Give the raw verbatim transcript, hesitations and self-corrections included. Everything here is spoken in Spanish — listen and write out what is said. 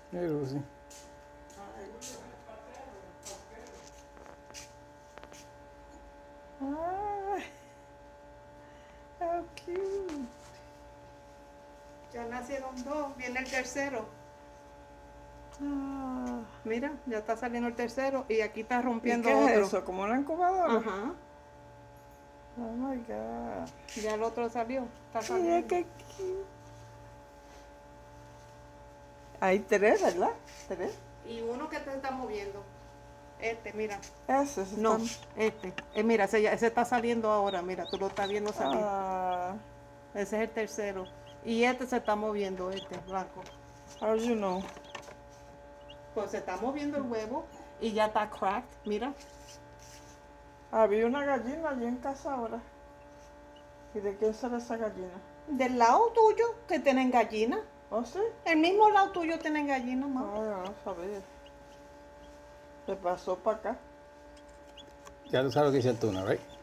Hey, Lucy. Ay, how cute. Ya nacieron dos, viene el tercero. Ah. Mira, ya está saliendo el tercero y aquí está ¿Y rompiendo qué otro. es eso? ¿Como una incubadora? Ajá. Oh my God. Ya el otro salió. Está Mira saliendo. qué cute. Hay tres, ¿verdad? Tres. Y uno que te está moviendo. Este, mira. Ese se No, está... este. Eh, mira, ese, ya- ese está saliendo ahora. Mira, tú lo estás viendo salir. Ah. Ese es el tercero. Y este se está moviendo, este, blanco. How do you know? Pues se está moviendo el huevo y ya está cracked. Mira. Había una gallina allí en casa ahora. ¿Y de quién será esa gallina? Del lado tuyo que tienen gallina. ¿Oh, sí? El mismo lado tuyo tienen gallina, Ah, mamá. yo no sabía. Se pasó para acá. Ya tú sabes lo que dice el tuna, ¿right?